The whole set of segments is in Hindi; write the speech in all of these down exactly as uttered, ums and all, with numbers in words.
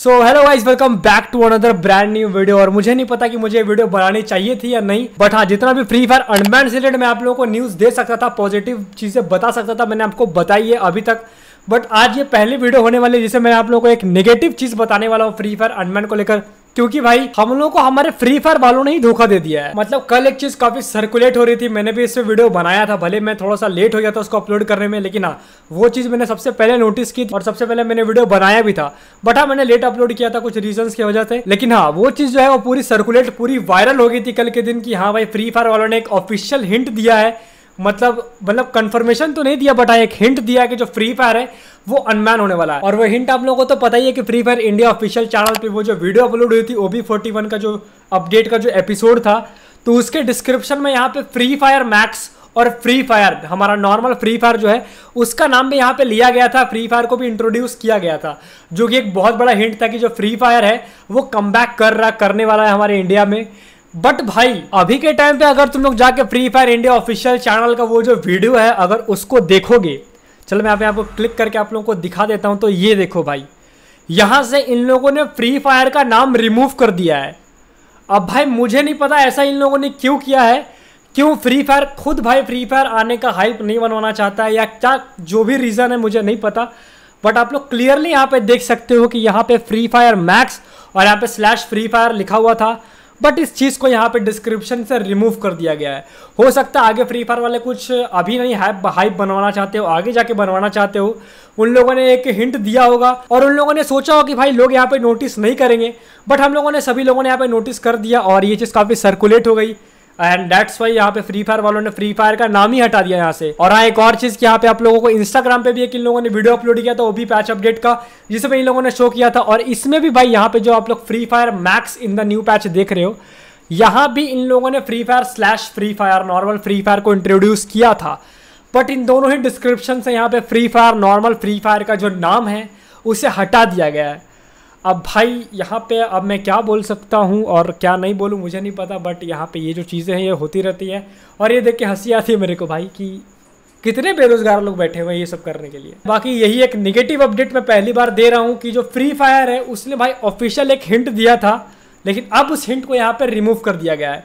So hello guys, welcome back to another brand new video. और मुझे नहीं पता कि मुझे वीडियो बनानी चाहिए थी या नहीं, बट हाँ, जितना भी फ्री फायर अनबैन से रिलेटेड मैं आप लोगों को न्यूज़ दे सकता था, पॉजिटिव चीज़ें बता सकता था, मैंने आपको बताई है अभी तक। बट आज ये पहली वीडियो होने वाली है जिससे मैं आप लोगों को एक नेगेटिव चीज़ बताने वाला हूँ फ्री फायर अनबैन को लेकर, क्योंकि भाई हम लोगों को हमारे फ्री फायर वालों ने ही धोखा दे दिया है। मतलब कल एक चीज काफी सर्कुलेट हो रही थी, मैंने भी इस पे वीडियो बनाया था, भले मैं थोड़ा सा लेट हो गया था उसको अपलोड करने में, लेकिन हाँ वो चीज मैंने सबसे पहले नोटिस की और सबसे पहले मैंने वीडियो बनाया भी था। बट हाँ, मैंने लेट अपलोड किया था कुछ रीजंस की वजह से, लेकिन हाँ वो चीज जो है वो पूरी सर्कुलेट पूरी वायरल हो गई थी कल के दिन की हाँ भाई फ्री फायर वालों ने एक ऑफिशियल हिंट दिया है। मतलब मतलब कंफर्मेशन तो नहीं दिया, बट एक हिंट दिया है कि जो फ्री फायर है वो अनबैन होने वाला है। और वो हिंट आप लोगों को तो पता ही है कि free fire India official channel पे वो जो वीडियो अपलोड हुई थी ओ बी फोर्टी वन का जो अपडेट का जो एपिसोड था, तो उसके डिस्क्रिप्शन में यहाँ पे फ्री फायर मैक्स और फ्री फायर हमारा नॉर्मल फ्री फायर जो है उसका नाम भी यहाँ पे लिया गया था, फ्री फायर को भी इंट्रोड्यूस किया गया था, जो कि एक बहुत बड़ा हिंट था कि जो फ्री फायर है वो कमबैक कर रहा करने वाला है हमारे इंडिया में। बट भाई अभी के टाइम पे अगर तुम लोग जाके free fire India official channel का वो जो वीडियो है अगर उसको देखोगे, चलो मैं यहाँ पे आपको क्लिक करके आप लोगों को दिखा देता हूँ, तो ये देखो भाई, यहाँ से इन लोगों ने फ्री फायर का नाम रिमूव कर दिया है। अब भाई मुझे नहीं पता ऐसा इन लोगों ने क्यों किया है, क्यों फ्री फायर खुद भाई फ्री फायर आने का हाइप नहीं बनवाना चाहता है या क्या, जो भी रीज़न है मुझे नहीं पता। बट आप लोग क्लियरली यहाँ पे देख सकते हो कि यहाँ पे फ्री फायर मैक्स और यहाँ पे स्लैश फ्री फायर लिखा हुआ था, बट इस चीज़ को यहाँ पे डिस्क्रिप्शन से रिमूव कर दिया गया है। हो सकता है आगे फ्री फायर वाले कुछ अभी नहीं हाइप हाइप बनवाना चाहते हो, आगे जाके बनवाना चाहते हो, उन लोगों ने एक हिंट दिया होगा और उन लोगों ने सोचा हो कि भाई लोग यहाँ पे नोटिस नहीं करेंगे, बट हम लोगों ने सभी लोगों ने यहाँ पे नोटिस कर दिया और ये चीज़ काफ़ी सर्कुलेट हो गई एंड दैट्स वाई यहाँ पे फ्री फायर वालों ने फ्री फायर का नाम ही हटा दिया यहाँ से। और हाँ, एक और चीज़ कि यहाँ पे आप लोगों को इंस्टाग्राम पे भी एक इन लोगों ने वीडियो अपलोड किया था वो भी पैच अपडेट का, जिसमें इन लोगों ने शो किया था। और इसमें भी भाई यहाँ पे जो आप लोग free fire max in the new patch देख रहे हो, यहाँ भी इन लोगों ने free fire slash free fire normal free fire को इंट्रोड्यूस किया था, बट इन दोनों ही डिस्क्रिप्शन से यहाँ पे free fire normal free fire का जो नाम है उसे हटा दिया गया है। अब भाई यहाँ पे अब मैं क्या बोल सकता हूँ और क्या नहीं बोलूँ मुझे नहीं पता, बट यहाँ पे ये जो चीज़ें हैं ये होती रहती है और ये देख के हंसी आती है मेरे को भाई कि कितने बेरोजगार लोग बैठे हुए हैं ये सब करने के लिए। बाकी यही एक निगेटिव अपडेट मैं पहली बार दे रहा हूँ कि जो फ्री फायर है उसने भाई ऑफिशियल एक हिंट दिया था, लेकिन अब उस हिंट को यहाँ पे रिमूव कर दिया गया है।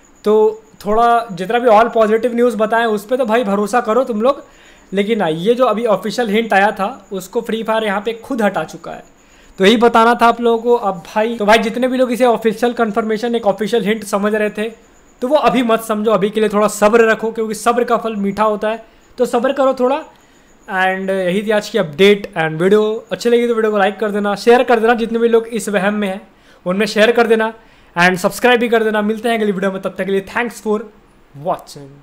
तो थोड़ा जितना भी ऑल पॉजिटिव न्यूज़ बताएं उस पर तो भाई भरोसा करो तुम लोग, लेकिन ना ये जो अभी ऑफिशियल हिंट आया था उसको फ्री फायर यहाँ पे खुद हटा चुका है। तो यही बताना था आप लोगों को। अब भाई तो भाई जितने भी लोग इसे ऑफिशियल कंफर्मेशन एक ऑफिशियल हिंट समझ रहे थे तो वो अभी मत समझो, अभी के लिए थोड़ा सब्र रखो क्योंकि सब्र का फल मीठा होता है, तो सब्र करो थोड़ा। एंड यही थी आज की अपडेट एंड वीडियो अच्छी लगी तो वीडियो को लाइक कर देना, शेयर कर देना, जितने भी लोग इस वहम में हैं उनमें शेयर कर देना एंड सब्सक्राइब भी कर देना। मिलते हैं अगली वीडियो में, तब तक के लिए थैंक्स फॉर वॉचिंग।